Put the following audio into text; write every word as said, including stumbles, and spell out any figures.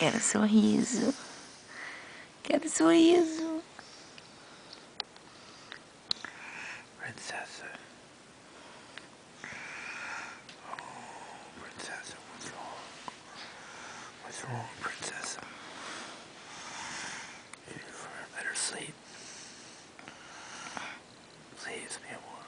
Quero sorriso. Quero sorriso. Princessa. Oh, Princessa, what's wrong? What's wrong, Princessa? You need for a better sleep. Please, mi amor.